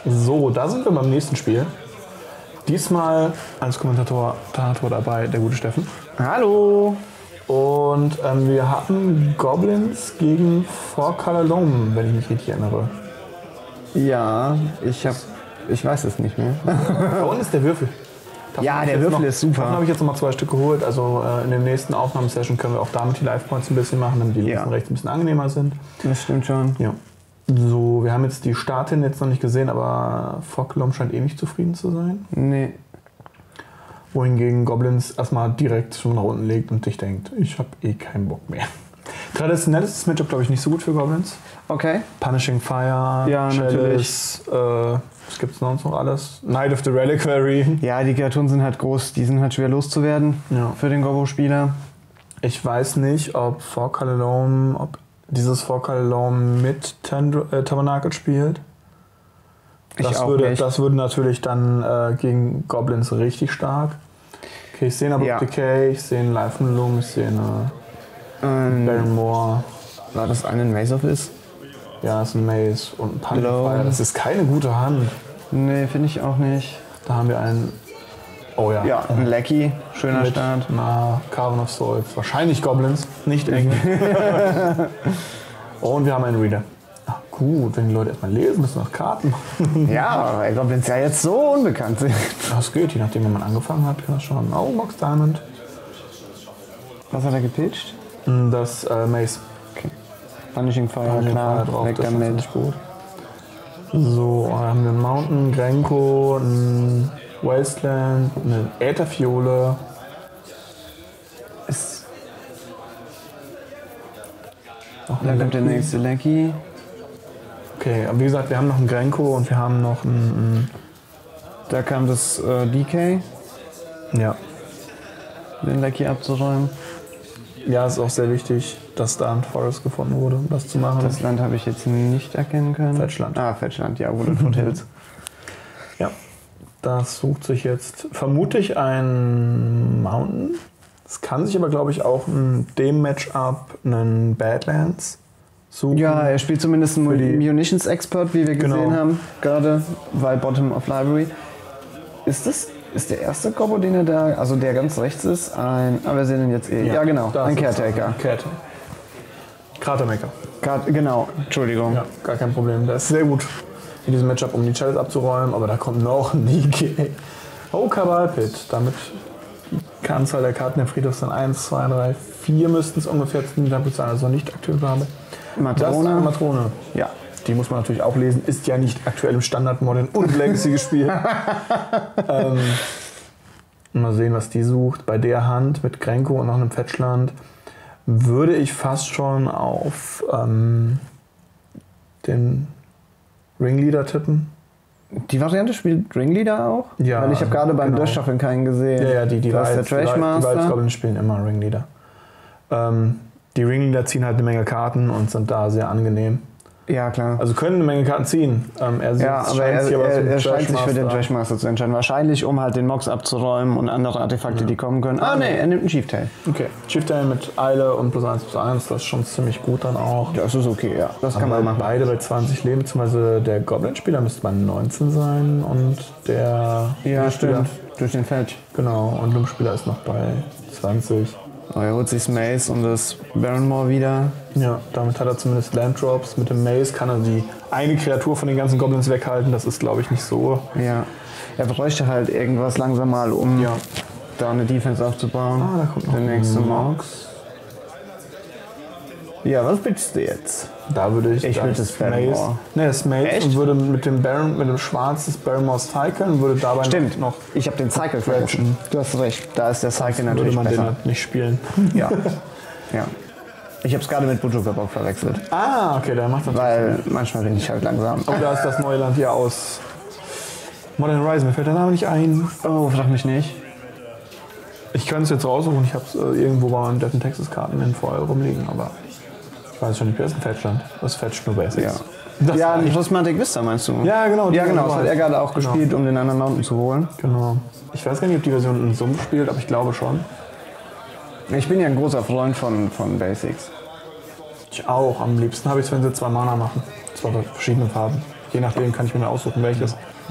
So, da sind wir beim nächsten Spiel. Diesmal als Kommentator dabei der gute Steffen. Hallo! Und wir hatten Goblins gegen Four Color Loam, wenn ich mich richtig erinnere. Ja, ich weiß es nicht mehr. Da unten ist der Würfel. Ja, der Würfel ist super. Davon habe ich jetzt noch mal 2 Stück geholt. Also in der nächsten Aufnahmesession können wir auch damit die Live-Points ein bisschen machen, damit die links und rechts ein bisschen angenehmer sind. Das stimmt schon. Ja. So, wir haben jetzt die Startin jetzt noch nicht gesehen, aber Four Color Loam scheint eh nicht zufrieden zu sein. Nee. Wohingegen Goblins erstmal direkt schon nach unten legt und dich denkt, ich habe eh keinen Bock mehr. Traditionell ist das Matchup, glaube ich, nicht so gut für Goblins. Okay. Punishing Fire, ja, Chalice, was gibt's sonst noch alles? Knight of the Reliquary. Ja, die Kreaturen sind halt groß, die sind halt schwer loszuwerden für den Gobo-Spieler. Ich weiß nicht, ob dieses Four Color Loam mit Tabernacle spielt. Das würde natürlich dann gegen Goblins richtig stark. Okay, ich sehe aber Decay, ich sehe einen Life and Loom, ich sehe eine Barrymore. War das ein Maze of Is? Ja, das ist ein Maze und ein Punfire. Das ist keine gute Hand. Nee, finde ich auch nicht. Da haben wir einen. Oh ja. Ja, ein Lecky, schöner mit Start. Carven of Souls. Wahrscheinlich Goblins, nicht Engel. Und wir haben einen Reader. Ach, gut, wenn die Leute erstmal lesen, müssen wir noch Karten machen. Ja, weil Goblins ja jetzt so unbekannt sind. Das geht, je nachdem, wenn man angefangen hat, kann das schon. Oh, Mox Diamond. Was hat er gepitcht? Das Maze. Okay. Punishing Fire, klar, drauf, weg das damit. ist gut. So, dann haben wir einen Mountain, Grenko, ein Wasteland, eine Ätherfiole. Dann kommt der nächste Lecky. Okay, aber wie gesagt, wir haben noch einen Grenko und wir haben noch einen. Da kam das DK. Ja. Den Lecky abzuräumen. Ja, ist auch sehr wichtig, dass da ein Forest gefunden wurde, um das zu machen. Das Land habe ich jetzt nicht erkennen können. Fetchland. Ah, Fetchland, ja, Woodland Foothills. Ja, das sucht sich jetzt vermutlich ein Mountain. Es kann sich aber, glaube ich, auch in dem Matchup einen Badlands suchen. Ja, er spielt zumindest einen Munitions Expert, wie wir gesehen haben, gerade, weil Bottom of Library. Ist der erste Combo, den er da, also der ganz rechts ist, wir sehen ihn jetzt eh. Ja, genau, ein Caretaker. Kratermaker. Genau, Entschuldigung. Ja, gar kein Problem. Das ist sehr gut in diesem Matchup, um die Chalice abzuräumen, aber da kommt noch ein DK. Oh, Kabalpit. Damit die Anzahl der Karten der Friedhofs dann 1, 2, 3, 4 müssten es ungefähr sein, also nicht aktuell habe. Matrone. Ja. Die muss man natürlich auch lesen, ist ja nicht aktuell im Standard, Modern und Legacy gespielt. Mal sehen, was die sucht. Bei der Hand mit Grenko und noch einem Fetchland würde ich fast schon auf den Ringleader tippen. Die Variante spielt Ringleader auch? Ja. Weil ich habe gerade beim Durchschaffeln keinen gesehen. Ja, die Trashmaster. Wilds Goblins spielen immer Ringleader. Die Ringleader ziehen halt eine Menge Karten und sind da sehr angenehm. Ja, klar. Also können eine Menge Karten ziehen. Er scheint sich für den Trashmaster zu entscheiden. Wahrscheinlich, um halt den Mox abzuräumen und andere Artefakte, die kommen können. Er nimmt einen Chieftain. Okay, Chieftain mit Eile und +1/+1, das ist schon ziemlich gut dann auch. Das ist okay, ja. Das kann man machen. Beide bei 20 Leben, beziehungsweise der Goblin-Spieler müsste bei 19 sein und der... Ja, stimmt. Durch den Fetch. Genau, und Loom-Spieler ist noch bei 20. Er holt sich das Maze und das Barrymore wieder. Ja, damit hat er zumindest Landdrops. Mit dem Maze kann er die eine Kreatur von den ganzen Goblins weghalten. Das ist, glaube ich, nicht so. Ja, er bräuchte halt irgendwas langsam mal, um da eine Defense aufzubauen. Da kommt noch der nächste Mox. Ja, was pitchst du jetzt? Da würde ich das Barrymore. Das Maze und würde mit dem Schwarz des Barrymore cyclen und würde dabei noch... Ich habe den Cycle vergessen. Du hast recht, da ist der Cycle natürlich besser. Würde man den nicht spielen. Ja. Ja. Ich habe es gerade mit Bujo-Kabok verwechselt. Ah, okay, der macht das. Weil manchmal bin ich halt langsam. Oh, da ist das neue Land hier aus Modern Horizon. Mir fällt der Name nicht ein. Oh, frag mich nicht. Ich könnte es jetzt raussuchen. Ich habe es irgendwo bei meinen Death in Texas Karten in VR rumliegen, aber ich weiß schon nicht, wer ist ein Fetchland? Das fetcht nur Basics. Ja, ein Prismatic Vista meinst du? Ja, genau. Ja, genau. Das hat er gerade auch gespielt, um den anderen Mountain zu holen. Genau. Ich weiß gar nicht, ob die Version in Sumpf spielt, aber ich glaube schon. Ich bin ja ein großer Freund von Basics. Ich auch. Am liebsten habe ich es, wenn sie 2 Mana machen. Zwar bei verschiedenen Farben. Je nachdem kann ich mir aussuchen, welches.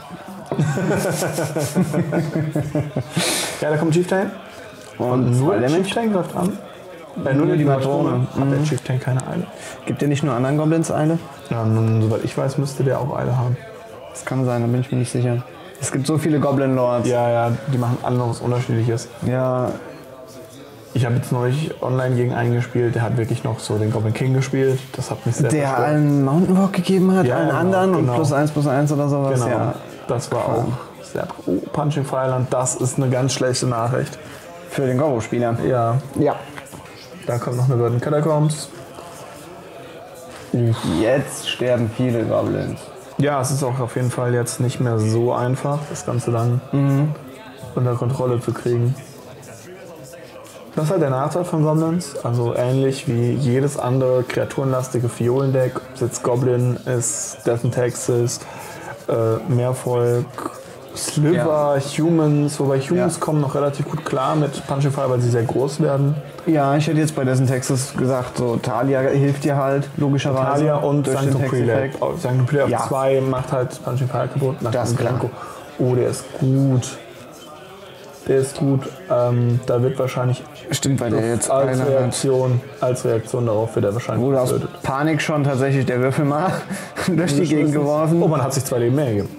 Ja, da kommt Chieftain. Und nur der Chieftain greift an. Nur die Matrone. Hat der Chieftain keine Eile. Gibt der nicht nur anderen Goblins Eile? Ja, nun, soweit ich weiß, müsste der auch Eile haben. Das kann sein, da bin ich mir nicht sicher. Es gibt so viele Goblin-Lords. Ja, die machen alle noch was Unterschiedliches. Ja. Ich habe jetzt neulich online gegen einen gespielt, der hat wirklich noch so den Goblin King gespielt. Das hat mich sehr Der verstört. allen Mountain Walk gegeben hat, Ja, allen genau, anderen genau. und +1/+1 oder sowas. Genau, Ja. das war auch sehr... Oh, Punching Fireland, das ist eine ganz schlechte Nachricht. Für den Gobo-Spieler. Ja, Ja. da kommt noch eine Burden Catacombs. Jetzt sterben viele Goblins. Ja, es ist auch auf jeden Fall jetzt nicht mehr so einfach, das Ganze dann unter Kontrolle zu kriegen. Das ist halt der Nachteil von Goblins. Also ähnlich wie jedes andere kreaturenlastige Fiolendeck, ob es jetzt Goblin ist, Death and Taxes, Meervolk, Sliver, Humans, wobei Humans kommen noch relativ gut klar mit Punching Fire, weil sie sehr groß werden. Ja, ich hätte jetzt bei dessen Texas gesagt, so Talia hilft dir halt, logischerweise. Talia und durch den Sanctum Prelate. Texteffekt. Sanctum Prelate Ja. auf 2 macht halt Punching Fire kaputt. Nach Das dem ist klar. Grenko. Oh, der ist gut. Der ist gut. Da wird wahrscheinlich Stimmt, weil der jetzt als einer Reaktion darauf wird er wahrscheinlich wurde aus getötet. Panik schon tatsächlich der Würfel mal durch die Gegend geworfen. Oh, man hat sich 2 Leben mehr gegeben.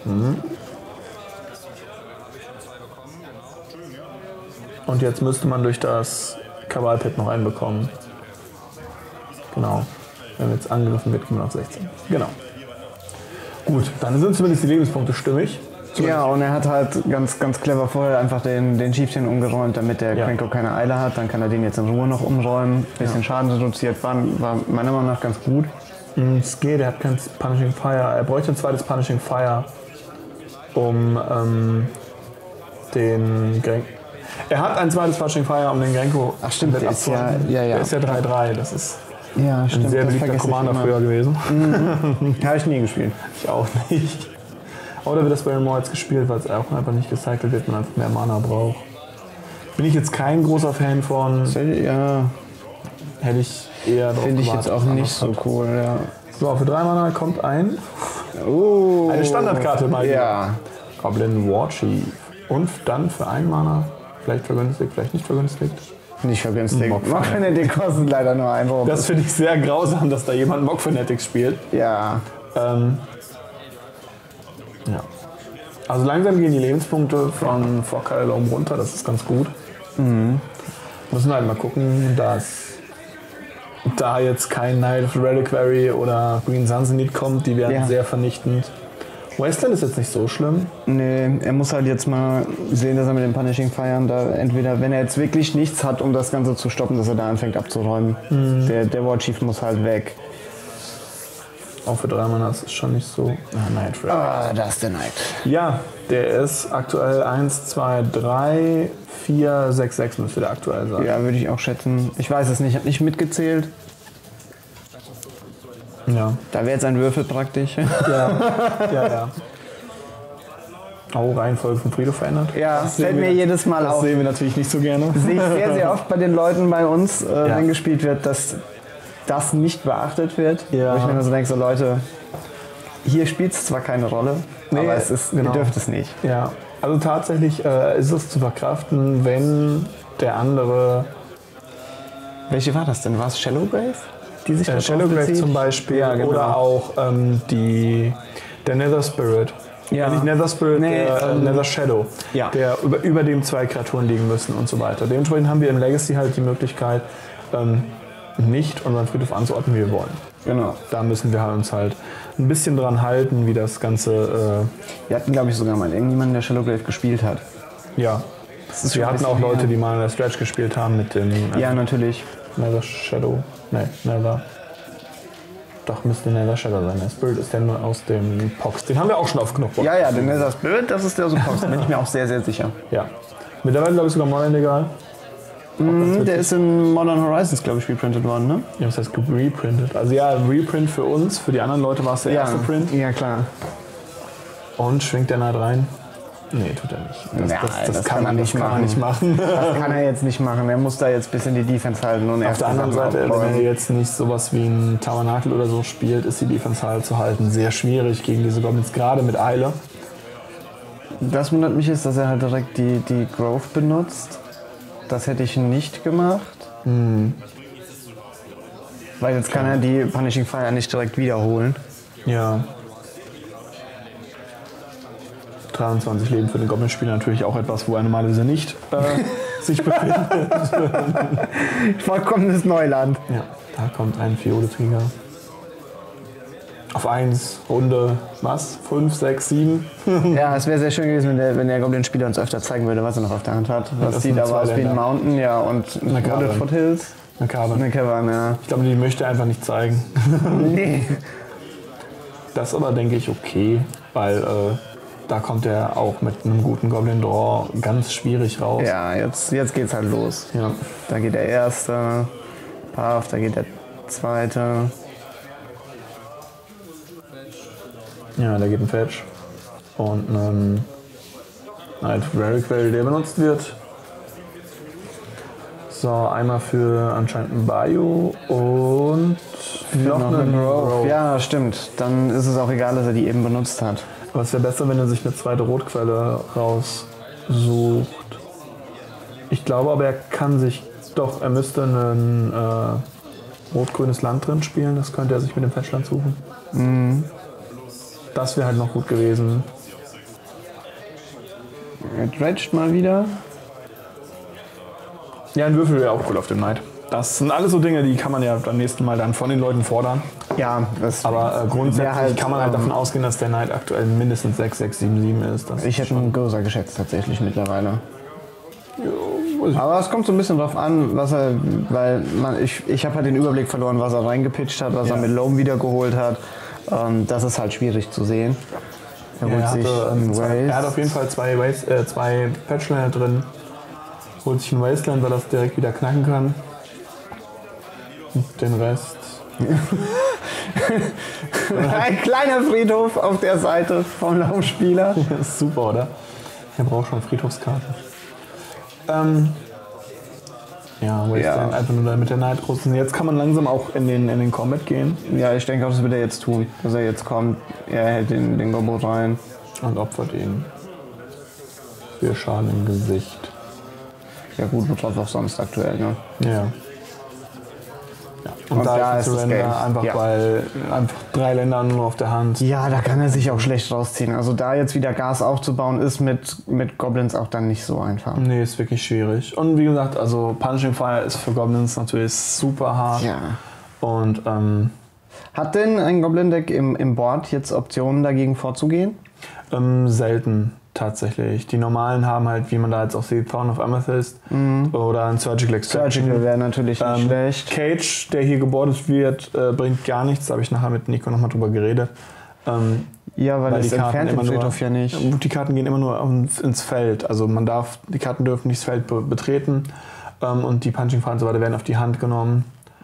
Und jetzt müsste man durch das Kabalpit noch einen bekommen. Genau. Wenn jetzt angegriffen wird, kommen wir auf 16. Genau. Gut, dann sind zumindest die Lebenspunkte stimmig. Ja, und er hat halt ganz, ganz clever vorher einfach den Chieftain umgeräumt, damit der Grenko keine Eile hat. Dann kann er den jetzt in Ruhe noch umräumen. Bisschen Schaden reduziert, war meiner Meinung nach ganz gut. Es geht, er hat kein Punishing Fire. Er bräuchte ein zweites Punishing Fire, um den Grenko. Er hat ein zweites Punishing Fire, um den Grenko. Ach stimmt, der ist ja, Der ist ja 3-3. Das ist ja, stimmt, ein sehr beliebter Commander früher gewesen. Habe ich nie gespielt. Ich auch nicht. Oder wird das bei More jetzt gespielt, weil es auch einfach nicht gecycelt wird, man einfach mehr Mana braucht. Bin ich jetzt kein großer Fan von. Ja, Hätte ich eher drauf finde ich gewartet, jetzt auch dass nicht anders so hat. cool, ja. So, für 3 Mana kommt eine Standardkarte mal hier. Ja. Goblin Warchief. Und dann für 1 Mana, vielleicht vergünstigt, vielleicht nicht vergünstigt. Nicht vergünstigt. Mock Mock-Fanatic kostet leider nur ein Wurf. Das finde ich sehr grausam, dass da jemand Mock Fanatics spielt. Ja. Ja. Also langsam gehen die Lebenspunkte von Vorkalom runter, das ist ganz gut. Müssen halt mal gucken, dass da jetzt kein Knight of the Reliquary oder Green Sunsenit kommt, die werden sehr vernichtend. Western ist jetzt nicht so schlimm. Nee, er muss halt jetzt mal sehen, dass er mit dem Punishing Fire da entweder, wenn er jetzt wirklich nichts hat, um das Ganze zu stoppen, dass er da anfängt abzuräumen. Der Warchief muss halt weg. Auch für 3 Mana ist es schon nicht so. Knight Red. Ah, das ist der Knight. Ja, der ist aktuell 1, 2, 3, 4, 6, 6 müsste der aktuell sein. Ja, würde ich auch schätzen. Ich weiß es nicht, ich habe nicht mitgezählt. Ja. Da wäre jetzt ein Würfel praktisch. Ja. Oh, Reihenfolge vom Friedhof verändert. Ja, das fällt mir jedes Mal Das auf. sehen wir natürlich nicht so gerne. Sehe ich sehr, sehr oft bei den Leuten bei uns, wenn gespielt wird, dass das nicht beachtet wird. Ja. Wo ich mir nur so denke, so Leute, hier spielt es zwar keine Rolle, Nee, aber es ist, genau. ihr dürft es nicht. Ja, also tatsächlich ist es zu verkraften, wenn der andere... Welche war das denn? War es Shadowgrave? Die sich darauf Shadowgrave bezieht? zum Beispiel Ja, genau. oder auch der Nether Spirit. Ja. Nicht Nether Spirit, Nee, der Nether Shadow, ja. der über dem 2 Kreaturen liegen müssen und so weiter. Dementsprechend haben wir im Legacy halt die Möglichkeit, nicht unseren Friedhof anzuordnen, wie wir wollen. Genau. Da müssen wir uns halt ein bisschen dran halten, wie das Ganze... Wir hatten, glaube ich, sogar mal irgendjemanden, der Shadowgrave gespielt hat. ja, ist schon wir ein hatten auch bisschen Leute, her. die mal in der Stretch gespielt haben mit dem Ja, natürlich. Nether Shadow. Ne, Nether. Doch, müsste Nether Shadow sein. Der Spirit ist der nur aus dem Pox. Den haben wir auch schon auf Knopfbox. Ja, den Nether Spirit, das ist der Suppost. Da bin ich mir auch sehr, sehr sicher. Ja. Mittlerweile glaube ich sogar Modern legal. Der ist in Modern Horizons, glaube ich, reprintet worden, ne? Ja, was heißt reprintet? Also ja, Reprint für uns, für die anderen Leute war es der erste Print. Ja, klar. Und schwingt der Knight rein. Nee, tut er nicht. Das kann er nicht machen. Das kann er jetzt nicht machen. Er muss da jetzt bis in die Defense halten. Und auf der anderen Seite, wenn er jetzt nicht sowas wie ein Tabernakel oder so spielt, ist die Defense halt zu halten sehr schwierig gegen diese Goblins, gerade mit Eile. Das wundert mich ist, dass er halt direkt die Growth benutzt. Das hätte ich nicht gemacht. Weil jetzt kann er die Punishing Fire nicht direkt wiederholen. Ja. 23 Leben für den Goblin-Spieler natürlich auch etwas, wo er normalerweise nicht sich befindet. Vollkommenes Neuland. Ja, da kommt ein Fiole-Trigger. Auf 1, Runde, was? 5, 6, 7? Ja, es wäre sehr schön gewesen, wenn der Goblin-Spieler uns öfter zeigen würde, was er noch auf der Hand hat. Das sieht aber aus wie ein Mountain, ja, und Rounded Foothills. Eine Cavern, ja. Ich glaube, die möchte er einfach nicht zeigen. Nee. Das aber, denke ich, okay, weil da kommt er auch mit einem guten Goblin Draw ganz schwierig raus. Ja, jetzt geht's halt los. Ja. Da geht der erste Path, da geht der zweite. Ja, da geht ein Fetch und ein Night Reliquary, der benutzt wird. So, einmal für anscheinend ein Bayou und noch einen Grove. Ja, stimmt. Dann ist es auch egal, dass er die eben benutzt hat. Aber es wäre besser, wenn er sich eine zweite Rotquelle raussucht. Ich glaube aber, er müsste ein rot-grünes Land drin spielen. Das könnte er sich mit dem Fetchland suchen. Mhm. Das wäre halt noch gut gewesen. Er dredgt mal wieder. Ja, ein Würfel wäre auch cool auf dem Knight. Das sind alles so Dinge, die kann man ja beim nächsten Mal dann von den Leuten fordern. Ja, aber grundsätzlich kann man halt davon ausgehen, dass der Knight aktuell mindestens 6, 6, 7, 7 ist. Ich hätte einen größer geschätzt tatsächlich mittlerweile. Aber es kommt so ein bisschen drauf an, ich habe halt den Überblick verloren, was er reingepitcht hat, was er mit Loam wiedergeholt hat. Das ist halt schwierig zu sehen. Er hat auf jeden Fall zwei Patchländer drin. Holt sich ein Wasteland, weil er es direkt wieder knacken kann. Und den Rest. Ein kleiner Friedhof auf der Seite vom Laufspieler. Das ist super, oder? Er braucht schon Friedhofskarten. Wasteland einfach nur mit der Night großen. Jetzt kann man langsam auch in den Combat gehen. Ja, ich denke auch, das wird er jetzt tun. Dass er jetzt kommt, er hält den Gobbo rein. Und opfert ihn. 4 Schaden im Gesicht. Ja gut, wird auch sonst aktuell, ne? Ja. Und da ist Surrender einfach, weil einfach 3 Länder nur auf der Hand. Ja, da kann er sich auch schlecht rausziehen. Also da jetzt wieder Gas aufzubauen, ist mit Goblins auch dann nicht so einfach. Nee, ist wirklich schwierig. Und wie gesagt, also Punching Fire ist für Goblins natürlich super hart. Ja. Und hat denn ein Goblin-Deck im Board jetzt Optionen dagegen vorzugehen? Selten. Tatsächlich. Die normalen haben halt, wie man da jetzt auch sieht, Thorn of Amethyst oder ein Surgical Extraction. Surgical wäre natürlich nicht schlecht. Cage, der hier gebordet wird, bringt gar nichts. Da habe ich nachher mit Nico nochmal drüber geredet. Weil es entfernt im Friedhof ja nicht. Die Karten gehen immer nur ins Feld. Also die Karten dürfen nicht das Feld betreten. Und die Punching Fire und so weiter werden auf die Hand genommen.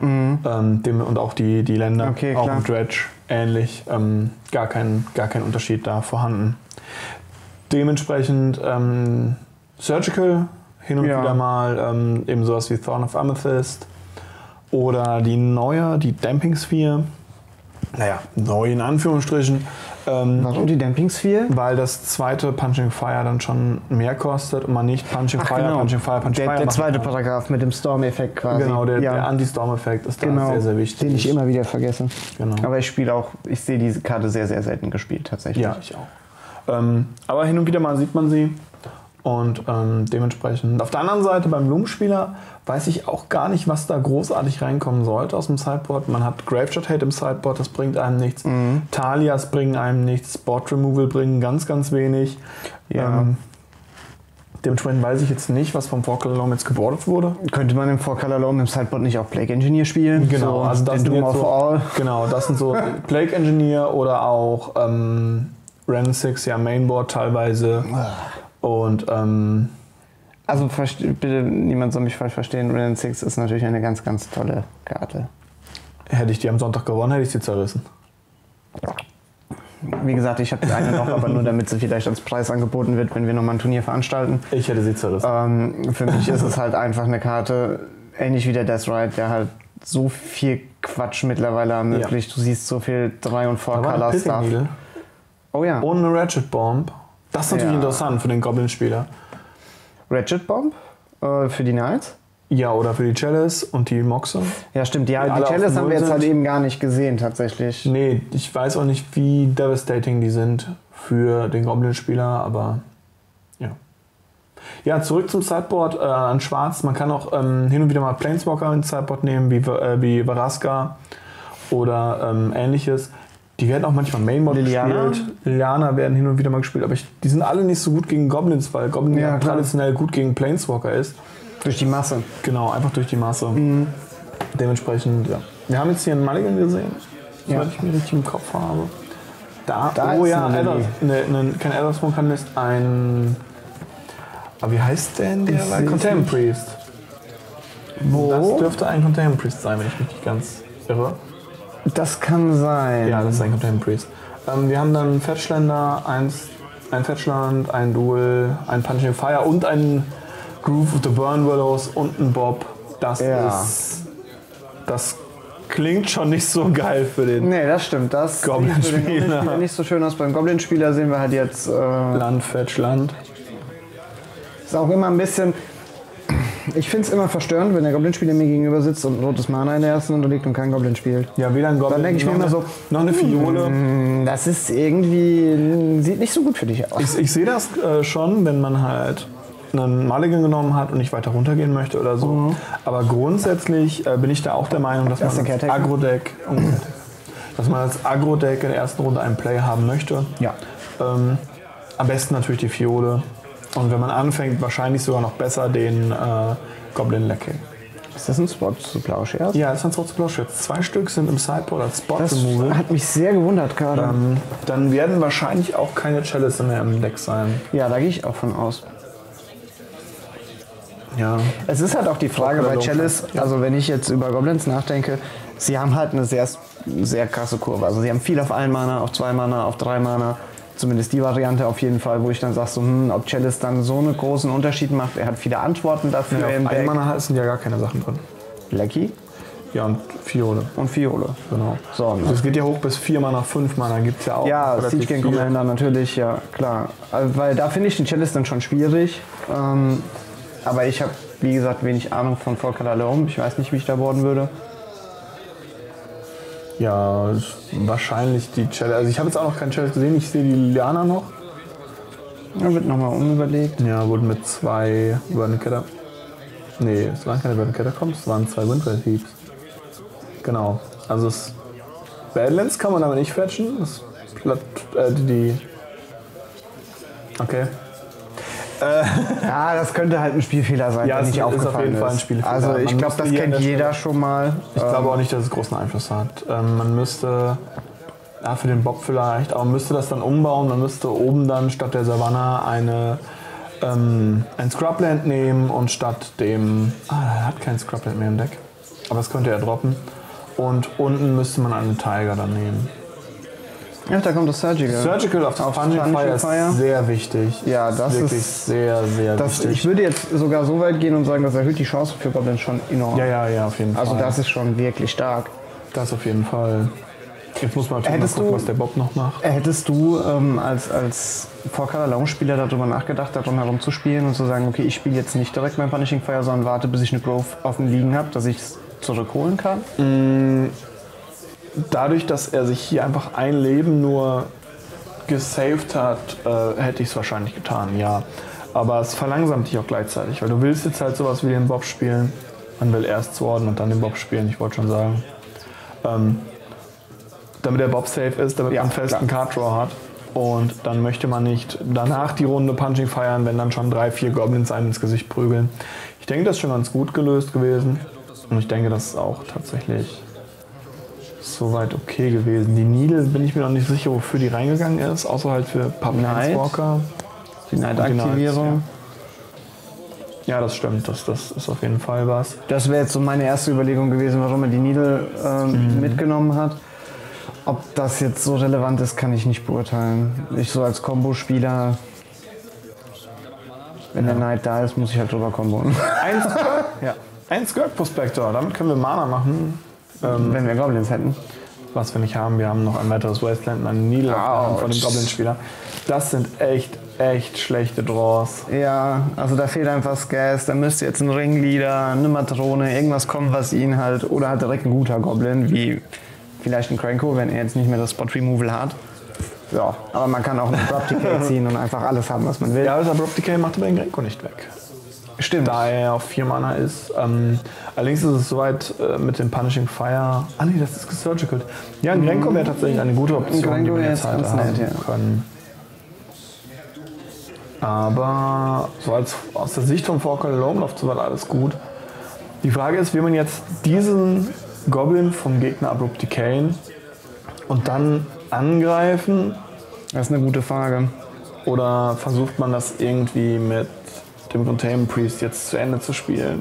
Und auch die Länder, okay, auch im Dredge ähnlich. Gar kein Unterschied da vorhanden. Dementsprechend Surgical hin und wieder mal, eben sowas wie Thorn of Amethyst oder die Damping Sphere. Naja, neu in Anführungsstrichen. Warum die Damping Sphere? Weil das zweite Punching Fire dann schon mehr kostet und man nicht Punching Fire, Punching Fire, Punching Fire. Der zweite Paragraph mit dem Storm-Effekt quasi. Genau, der Anti-Storm-Effekt ist da sehr, sehr wichtig. Den ich immer wieder vergesse. Genau. Aber ich sehe diese Karte sehr, sehr selten gespielt tatsächlich. Ja, ich auch. Aber hin und wieder mal sieht man sie und dementsprechend. Auf der anderen Seite beim Loom-Spieler weiß ich auch gar nicht, was da großartig reinkommen sollte aus dem Sideboard. Man hat Graveshot Hate im Sideboard, das bringt einem nichts. Talias bringen einem nichts. Board Removal bringen ganz, ganz wenig. Ja. Dementsprechend weiß ich jetzt nicht, was vom 4-Color Loam jetzt gebordet wurde. Könnte man im 4-Color Loam im Sideboard nicht auch Plague Engineer spielen? Genau, so, also das sind Doom of All. Genau, das sind so Plague Engineer oder auch Ren 6, Mainboard teilweise. Und also bitte, niemand soll mich falsch verstehen, Ren 6 ist natürlich eine ganz, ganz tolle Karte. Hätte ich die am Sonntag gewonnen, hätte ich sie zerrissen. Wie gesagt, ich habe die eine noch, aber nur damit sie vielleicht als Preis angeboten wird, wenn wir nochmal ein Turnier veranstalten. Ich hätte sie zerrissen. Für mich ist es halt einfach eine Karte, ähnlich wie der Death Ride, der halt so viel Quatsch mittlerweile ermöglicht. Ja. Du siehst so viel 3- und 4-Color-Stuff. Oh ja. Ohne eine Ratchet Bomb. Das ist natürlich interessant für den Goblin-Spieler. Ratchet Bomb? Für die Knights? Ja, oder für die Chalice und die Moxe. Ja, stimmt. Die Chalice haben wir jetzt halt eben gar nicht gesehen, tatsächlich. Nee, ich weiß auch nicht, wie devastating die sind für den Goblin-Spieler, aber ja. Ja, zurück zum Sideboard an Schwarz. Man kann auch hin und wieder mal Planeswalker ins Sideboard nehmen, wie Varaska oder ähnliches. Die werden auch manchmal Mainboard gespielt. Liliana werden hin und wieder mal gespielt, aber die sind alle nicht so gut gegen Goblins, weil Goblin ja traditionell gut gegen Planeswalker ist. Durch die Masse. Genau, einfach durch die Masse. Mhm. Dementsprechend, ja. Wir haben jetzt hier einen Mulligan gesehen, soweit ich mich richtig im Kopf habe. Da oh ja, kein Elder Smoke-Kanist, ein... Aber wie heißt der denn? Der Containment Priest. Wo? Das dürfte ein Containment Priest sein, wenn ich mich nicht ganz irre. Das kann sein. Ja, das ist ein Containment Priest. Wir haben dann Fetchländer, ein Fetchland, ein Duel, ein Punching Fire und ein Groove of the Burn Willows und ein Bob. Das klingt schon nicht so geil für den das stimmt. Das Goblin-Spieler. Sieht nicht so schön aus. Beim Goblin-Spieler sehen wir halt jetzt... Land. Ist auch immer ein bisschen... Ich finde es immer verstörend, wenn der Goblin-Spieler mir gegenüber sitzt und ein rotes Mana in der ersten Runde liegt und kein Goblin spielt. Ja, weder ein Goblin. Dann denke ich mir immer so... Noch eine Fiole. Das ist irgendwie... Sieht nicht so gut für dich aus. Ich sehe das schon, wenn man halt einen Mulligan genommen hat und nicht weiter runtergehen möchte oder so. Mhm. Aber grundsätzlich bin ich da auch der Meinung, dass man als Agro-Deck in der ersten Runde einen Play haben möchte. Ja. Am besten natürlich die Fiole. Und wenn man anfängt, wahrscheinlich sogar noch besser den Goblin Lackey. Ist das ein Spot zu Plauschherz? Ja, das ist ein Spot zu Plauschherz. 2 Stück sind im Sideboard als Spot Removal. Das hat mich sehr gewundert gerade. Dann werden wahrscheinlich auch keine Chalice mehr im Deck sein. Ja, da gehe ich auch von aus. Ja. Es ist halt auch die Frage bei Chalice, also wenn ich jetzt über Goblins nachdenke, sie haben halt eine sehr, sehr krasse Kurve. Also sie haben viel auf 1 Mana, auf 2 Mana, auf 3 Mana. Zumindest die Variante auf jeden Fall, wo ich dann sage, so, ob Chalice dann so einen großen Unterschied macht. Er hat viele Antworten dafür. Ja, auf 1 Mana sind ja gar keine Sachen drin. Lecky? Ja, und Fiole. Genau. So, das geht ja hoch bis 4 Mana, 5 Mana gibt es ja auch. Ja, Siege gegen Commander natürlich, ja klar. Also, weil da finde ich den Chalice dann schon schwierig. Aber ich habe, wie gesagt, wenig Ahnung von Volker Lalom. Ich weiß nicht, wie ich da boarden würde. Ja, wahrscheinlich die Chalice. Also ich habe jetzt auch noch keinen Chalice gesehen. Ich sehe die Liliana noch. Ja, wird nochmal umüberlegt. Ja, wurde mit 2 Burning-Ketter. Nee, es waren keine Burning-Ketter-Coms, es waren 2 Windwell Heaps. Genau. Also das Badlands kann man aber nicht fetchen. Das Okay. Ja, das könnte halt ein Spielfehler sein, ja, der nicht aufgefallen ist. Auf jeden Fall ein Spielfehler. Also ich glaube, das kennt jeder schon mal. Ich glaube auch nicht, dass es großen Einfluss hat. Man müsste, für den Bob vielleicht, aber man müsste das dann umbauen. Man müsste oben dann statt der Savannah ein Scrubland nehmen und statt dem... er hat kein Scrubland mehr im Deck. Aber das könnte er droppen. Und unten müsste man einen Tiger dann nehmen. Ja, da kommt das Surgical. Surgical auf Punching Fire ist sehr wichtig. Ja, das wirklich ist sehr, sehr wichtig. Ich würde jetzt sogar so weit gehen und sagen, das erhöht die Chance für Goblins schon enorm. Ja, auf jeden Fall. Also das ist schon wirklich stark. Das auf jeden Fall. Jetzt muss man natürlich mal gucken, was der Bob noch macht. Hättest du als 4-Color-Lounge-Spieler darüber nachgedacht, darum herumzuspielen und zu sagen, okay, ich spiele jetzt nicht direkt mein Punishing Fire, sondern warte, bis ich eine Growth offen liegen habe, dass ich es zurückholen kann? Dadurch, dass er sich hier einfach ein Leben nur gesaved hat, hätte ich es wahrscheinlich getan, ja. Aber es verlangsamt dich auch gleichzeitig, weil du willst jetzt halt sowas wie den Bob spielen. Man will erst Sworden und dann den Bob spielen, ich wollte schon sagen. Damit der Bob safe ist, damit man einen festen Card Draw hat. Und dann möchte man nicht danach die Runde Punching feiern, wenn dann schon 3, 4 Goblins einem ins Gesicht prügeln. Ich denke, das ist schon ganz gut gelöst gewesen. Und ich denke, das ist auch tatsächlich soweit okay gewesen. Die Needle bin ich mir noch nicht sicher, wofür die reingegangen ist, außer halt für Planeswalker. Die Night-Aktivierung. Ja, das stimmt. Das ist auf jeden Fall was. Das wäre jetzt so meine erste Überlegung gewesen, warum er die Needle mitgenommen hat. Ob das jetzt so relevant ist, kann ich nicht beurteilen. Ich so als Kombo-Spieler, wenn der Knight da ist, muss ich halt drüber komboen. Ein Skirk-Prospector, damit können wir Mana machen. Wenn wir Goblins hätten. Was wir nicht haben, wir haben noch ein weiteres Wasteland und eine Needle von dem Goblin-Spieler. Das sind echt schlechte Draws. Ja, also da fehlt einfach das Gas, da müsste jetzt ein Ringleader, eine Matrone, irgendwas kommen, was ihn halt, oder halt direkt ein guter Goblin, wie vielleicht ein Cranko, wenn er jetzt nicht mehr das Spot-Removal hat. Ja, aber man kann auch einen Abrupt Decay ziehen und einfach alles haben, was man will. Ja, das Abrupt Decay macht aber den Cranko nicht weg. Stimmt. Da er auf 4 Mana ist. Allerdings ist es soweit mit dem Punishing Fire. Ah nee, das ist gesurgicalt. Ja, ein Grenko wäre tatsächlich eine gute Option, die wir jetzt halt haben können. Aber so aus der Sicht vom Forcal Loam läuft soweit alles gut. Die Frage ist, will man jetzt diesen Goblin vom Gegner Abrupt Decayen und dann angreifen? Das ist eine gute Frage. Oder versucht man das irgendwie mit dem Containment Priest jetzt zu Ende zu spielen?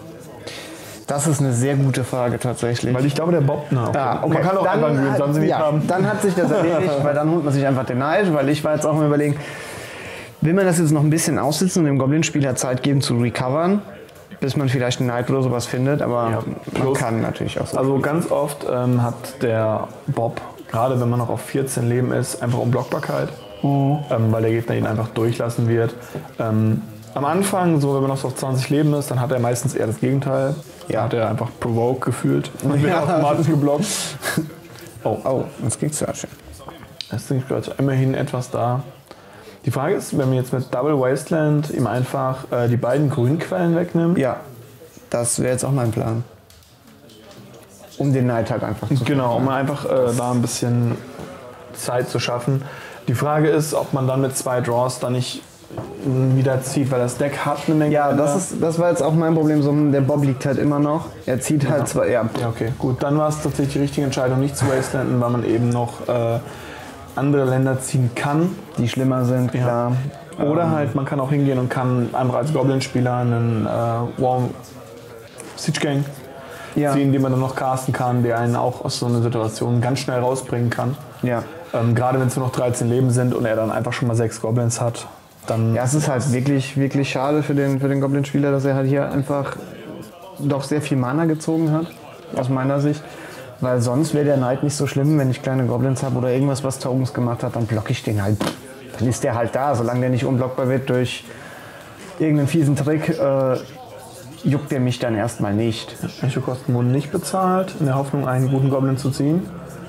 Das ist eine sehr gute Frage tatsächlich. Weil ich glaube, der Bob okay. Okay. Man kann auch einfach einen Grün haben. Dann hat sich das erledigt, weil dann holt man sich einfach den Knight, weil ich war jetzt auch mal überlegen, will man das jetzt noch ein bisschen aussitzen und dem Goblin-Spieler Zeit geben zu recovern, bis man vielleicht einen Knight oder sowas findet, aber man kann natürlich auch so. Also ganz oft hat der Bob, gerade wenn man noch auf 14 Leben ist, einfach Unblockbarkeit, weil der Gegner ihn einfach durchlassen wird. Am Anfang, so wenn man noch so auf 20 Leben ist, dann hat er meistens eher das Gegenteil. Ja. Hat er einfach Provoke gefühlt und wird automatisch geblockt. Oh, das ging's ja schön. Das Ding ist also immerhin etwas da. Die Frage ist, wenn man jetzt mit Double Wasteland ihm einfach die beiden Grünquellen wegnimmt. Ja, das wäre jetzt auch mein Plan. Um den Knight halt einfach zu Genau, um einfach da ein bisschen Zeit zu schaffen. Die Frage ist, ob man dann mit 2 Draws dann nicht wieder zieht, weil das Deck hat eine Menge. Ja, das war jetzt auch mein Problem. So, der Bob liegt halt immer noch. Er zieht halt zwar. Ja, okay, gut. Dann war es tatsächlich die richtige Entscheidung, nicht zu wastelanden, weil man eben noch andere Länder ziehen kann, die schlimmer sind, klar. Oder halt, man kann auch hingehen und kann einfach als Goblin-Spieler einen Warm Siege Gang ziehen, den man dann noch casten kann, der einen auch aus so einer Situation ganz schnell rausbringen kann. Ja. Gerade wenn es nur noch 13 Leben sind und er dann einfach schon mal 6 Goblins hat. Dann ja, es ist halt wirklich schade für den Goblin-Spieler, dass er halt hier einfach doch sehr viel Mana gezogen hat, aus meiner Sicht. Weil sonst wäre der Knight nicht so schlimm, wenn ich kleine Goblins habe oder irgendwas, was Tokens gemacht hat, dann blocke ich den halt. Dann ist der halt da, solange der nicht unblockbar wird durch irgendeinen fiesen Trick, juckt der mich dann erstmal nicht. Echo-Kosten wurden nicht bezahlt, in der Hoffnung, einen guten Goblin zu ziehen.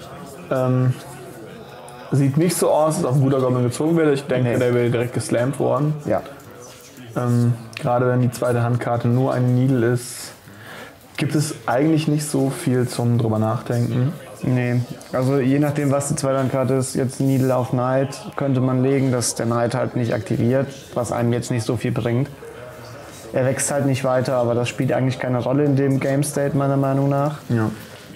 Sieht nicht so aus, als ob ein guter Goblin gezogen wird. Ich denke, der wäre direkt geslammt worden. Ja. Gerade wenn die zweite Handkarte nur eine Needle ist, gibt es eigentlich nicht so viel zum drüber nachdenken. Nee, also je nachdem, was die zweite Handkarte ist, jetzt Needle auf Knight, könnte man legen, dass der Knight halt nicht aktiviert, was einem jetzt nicht so viel bringt. Er wächst halt nicht weiter, aber das spielt eigentlich keine Rolle in dem Game State, meiner Meinung nach. Ja.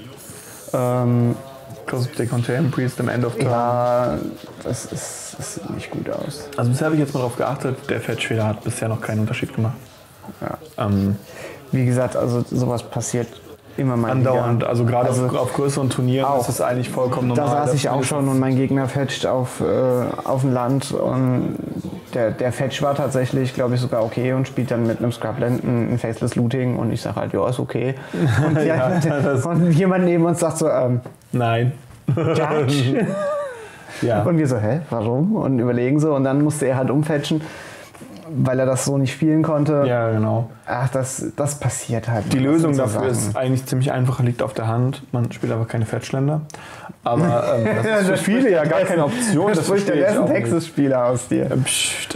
Cosmic Containment Priest am End of Turn. Ja, das sieht nicht gut aus. Also bisher habe ich jetzt mal darauf geachtet, der Fetch-Fehler hat bisher noch keinen Unterschied gemacht. Ja. Wie gesagt, also sowas passiert immer mal andauernd. wieder. Also gerade auf größeren Turnieren ist das eigentlich vollkommen normal. Da saß ich auch schon und mein Gegner fetcht auf ein Land und der Fetch war tatsächlich, glaube ich, sogar okay und spielt dann mit einem Scrubland ein Faceless Looting und ich sage halt, ja, ist okay. Und, und jemand neben uns sagt so, nein. Judge? Ja. Und wir so, hä, warum? Und überlegen so und dann musste er halt umfetchen, weil er das so nicht spielen konnte. Ja, genau. Ach, das passiert halt. Die Lösung dafür ist eigentlich ziemlich einfach, liegt auf der Hand. Man spielt aber keine Fetchländer. Aber das ist für viele ja gar keine Option. Das spricht der erste Texas-Spieler aus dir. Psst.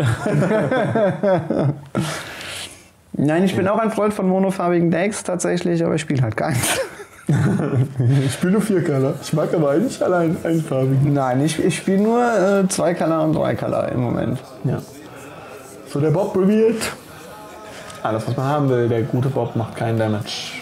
Nein, ich bin auch ein Freund von monofarbigen Decks tatsächlich, aber ich spiele halt keins. Ich spiele nur 4 Color. Ich mag aber eigentlich alle einfarbigen. Nein, ich spiele nur 2 Color und 3 Color im Moment. Ja. So, der Bob revealed. Alles, was man haben will. Der gute Bob macht keinen Damage.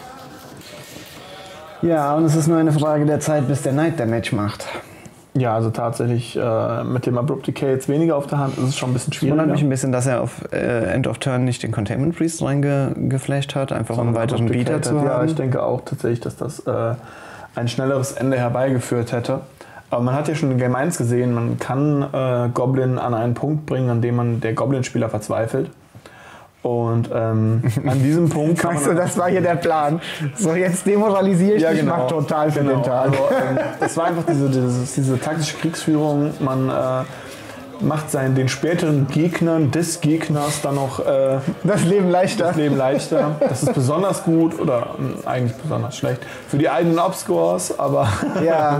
Ja, und es ist nur eine Frage der Zeit, bis der Knight Damage macht. Ja, also tatsächlich mit dem Abrupt Decay jetzt weniger auf der Hand ist es schon ein bisschen schwieriger. Wundert mich ein bisschen, dass er auf End of Turn nicht den Containment Priest reingeflasht hat, einfach um einen weiteren Beater zu haben. Ja, ich denke auch tatsächlich, dass das ein schnelleres Ende herbeigeführt hätte. Aber man hat ja schon in Game 1 gesehen, man kann Goblin an einen Punkt bringen, an dem man der Goblin-Spieler verzweifelt. Und an diesem Punkt kann Weißt du, das war hier der Plan. So, jetzt demoralisiere ich dich, genau. mach total für den Tag. Also, das war einfach diese taktische Kriegsführung. Man macht den späteren Gegnern des Gegners dann noch das Leben leichter. Das ist besonders gut oder eigentlich besonders schlecht für die eigenen Obscores, aber ja.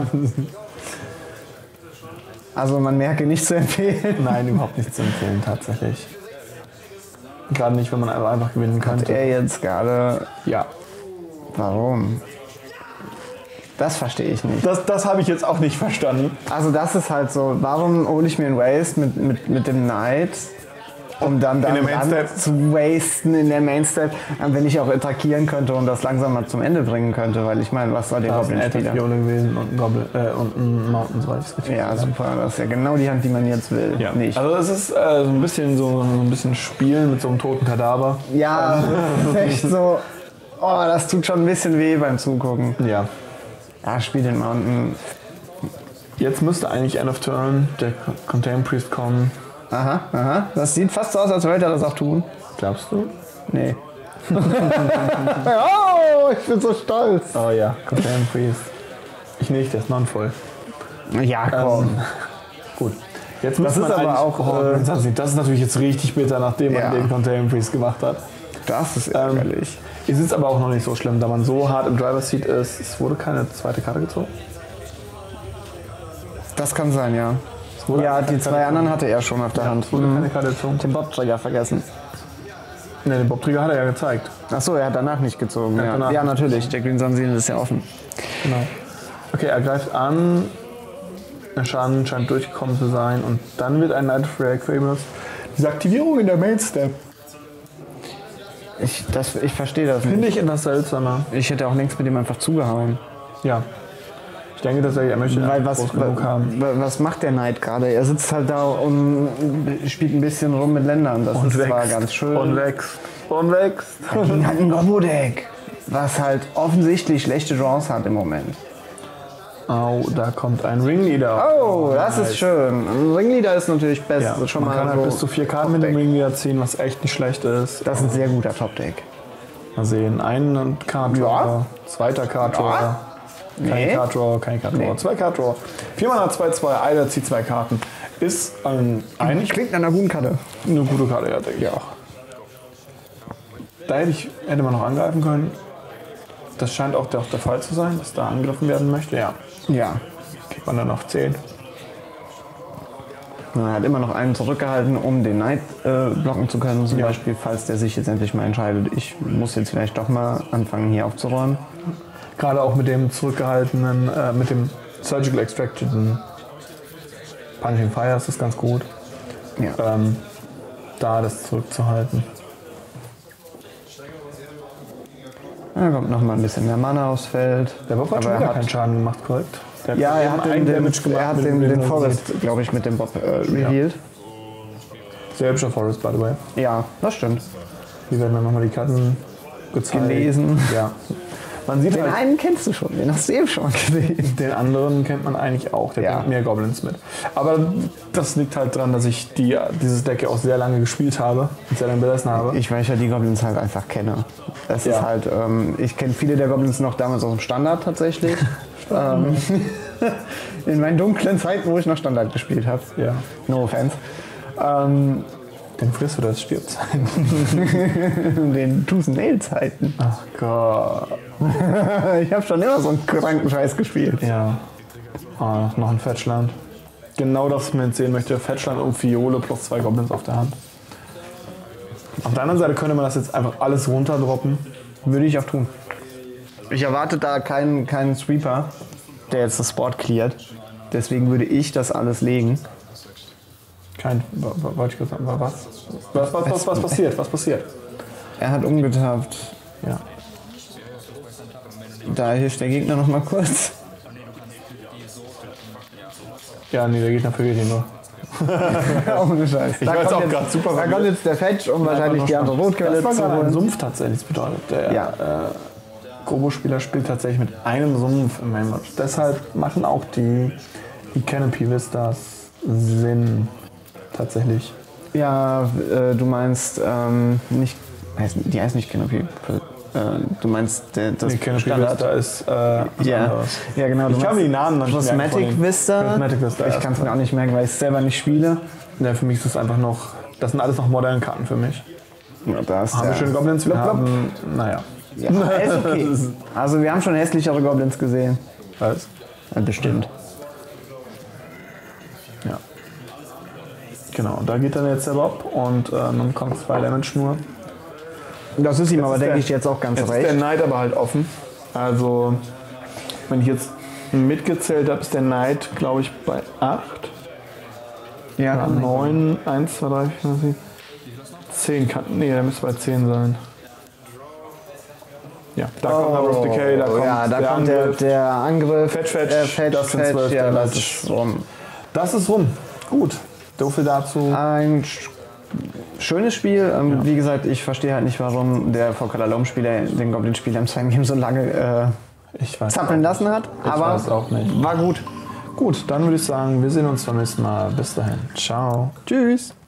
Also man merke nicht zu empfehlen. Nein, überhaupt nicht zu empfehlen, tatsächlich. Gerade nicht, wenn man einfach gewinnen könnte. Hat er jetzt gerade... Ja. Warum? Das verstehe ich nicht. Das habe ich jetzt auch nicht verstanden. Also das ist halt so, warum hole ich mir einen Waste mit dem Knight, um dann zu wasten in der Mainstep, wenn ich auch attackieren könnte und das langsam mal zum Ende bringen könnte, weil ich meine, was soll der Goblin-Spieler? Gewesen und ein Mountain, soweit ich es richtig Ja, super, das ist ja genau die Hand, die man jetzt will. Ja. Nicht. Also es ist so ein bisschen Spielen mit so einem toten Kadaver. Ja, echt so, oh, das tut schon ein bisschen weh beim Zugucken. Ja. Ja, spiel den Mountain. Jetzt müsste eigentlich End of Turn der Contain Priest kommen. Aha. Das sieht fast so aus, als wollte er das auch tun. Glaubst du? Nee. Oh, ich bin so stolz. Oh ja, Contain Priest. Ich nicht, der ist non-voll. Ja, komm. Gut. Jetzt das ist aber auch. Das ist natürlich jetzt richtig bitter, nachdem man den Contain Priest gemacht hat. Das ist ärgerlich. Es ist aber auch noch nicht so schlimm, da man so hart im Driver's Seat ist. Es wurde keine zweite Karte gezogen. Das kann sein, ja. Ja, die zwei anderen hatte er schon auf der Hand. Es wurde keine Karte gezogen. Den Bob-Trigger vergessen. Ne, den Bob-Trigger hat er ja gezeigt. Achso, er hat danach nicht gezogen. Ja, natürlich. Der Green Sun Seal ist ja offen. Genau. Okay, er greift an. Der Schaden scheint durchgekommen zu sein. Und dann wird ein Knight of Requiem. Diese Aktivierung in der Main-Step. Ich verstehe das nicht. Finde ich etwas seltsamer. Ich hätte auch längst mit ihm einfach zugehauen. Ja. Ich denke, dass er möchte groß genug haben. Was macht der Knight gerade? Er sitzt halt da und spielt ein bisschen rum mit Ländern. Das ist zwar ganz schön. Und wächst. Gegen halt ein Gobbo-Deck, was halt offensichtlich schlechte Draws hat im Moment. Oh, da kommt ein Ringleader. Oh, das ist schön. Ein Ringleader ist natürlich besser. Ja, man kann halt bis zu 4 Karten mit dem Ringleader ziehen, was echt nicht schlecht ist. Das ist ein sehr guter Top-Deck. Mal sehen. Einen Card-Draw, zweiter Card-Draw. Keine Card-Draw. 2 Card-Draw. 4 Mana 2/2, Eider zieht 2 Karten. Ist eigentlich klingt nach einer guten Karte. Eine gute Karte, ja, denke ich auch. Da hätte man noch angreifen können. Das scheint auch der Fall zu sein, dass da angegriffen werden möchte, ja. Ja. Kriegt man dann auf 10. Man hat immer noch einen zurückgehalten, um den Knight blocken zu können. Zum Beispiel, falls der sich jetzt endlich mal entscheidet, ich muss jetzt vielleicht doch mal anfangen, hier aufzuräumen. Gerade auch mit dem zurückgehaltenen, mit dem Surgical Extracted Punching Fire ist das ganz gut. Ja. Da das zurückzuhalten. Da kommt noch mal ein bisschen mehr Mana aufs Feld. Der Bob hat schon gar keinen Schaden gemacht, korrekt? Er hat den Forest, glaube ich, mit dem Bob revealed. Sehr hübscher Forest, by the way. Ja, das stimmt. Hier werden dann nochmal die Karten gezeigt. Gelesen. Ja. Man sieht den halt, einen kennst du schon, den hast du eben schon gesehen. Den anderen kennt man eigentlich auch, der bringt mehr Goblins mit. Aber das liegt halt daran, dass ich dieses Deck ja auch sehr lange gespielt habe und sehr lange besessen habe. Weil ich ja die Goblins halt einfach kenne. Das ist halt, ich kenne viele der Goblins noch damals aus dem Standard tatsächlich. In meinen dunklen Zeiten, wo ich noch Standard gespielt habe. Ja. No offense. Den frisst du das stirbt. Den Tooth-Nail-Zeiten. Ach Gott. Ich habe schon immer so einen kranken Scheiß gespielt. Ja. Oh, noch ein Fetchland. Genau das, was man jetzt sehen möchte. Fetchland und Fiole plus 2 Goblins auf der Hand. Auf der anderen Seite könnte man das jetzt einfach alles runterdroppen. Würde ich auch tun. Ich erwarte da keinen Sweeper, der jetzt das Board cleart. Deswegen würde ich das alles legen. Wollte ich gesagt haben, was passiert? Was passiert? Er hat umgetappt. Ja. Da hilft der Gegner noch mal kurz. Ja, nee, der Gegner verliert ihn nur. Ohne Scheiß. Ich weiß auch gerade super. Da kommt jetzt der Fetch, um wahrscheinlich die andere Rotquelle zu holen. Ein Sumpf tatsächlich, das bedeutet. Gobo-Spieler spielt tatsächlich mit einem Sumpf im Main Lodge. Deshalb machen auch die Canopy Vistas Sinn. Tatsächlich. Ja, du meinst nicht. Die heißt nicht Canopy. Du meinst das Canopy Standard. Vista ist Ja, genau. Ich kann mir die Namen noch nicht merken. Cosmetic Vista. Cosmetic Vista. Ich kann es mir auch nicht merken, weil ich es selber nicht spiele. Ja, für mich ist es einfach noch. Das sind alles noch moderne Karten für mich. Ja, da ist Haben wir schöne Goblins? Wir haben, naja. Ja, ist okay. Also wir haben schon hässlichere Goblins gesehen. Was? Ja, bestimmt. Ja. Genau, da geht dann jetzt der Bob und dann kommt 2 Damage nur. Das ist ihm aber, denke ich, jetzt auch ganz Jetzt recht. ist der Knight aber halt offen. Also, wenn ich jetzt mitgezählt habe, ist der Knight, glaube ich, bei 8. Ja, 9, 1, 2, 3, 4, 5, 6, 10 kann. Nee, der müsste bei 10 sein. Ja, da kommt Number of Decay, da kommt der Angriff. Fetch, das sind 12 ja, Damage. das ist rum. Das ist rum. Gut. So viel dazu. Ein schönes Spiel. Wie gesagt, ich verstehe halt nicht, warum der VK-Spieler den Goblin-Spieler im Second Game so lange zappeln lassen hat. Aber weiß auch nicht. War gut. Gut, dann würde ich sagen, wir sehen uns beim nächsten Mal. Bis dahin. Ciao. Tschüss.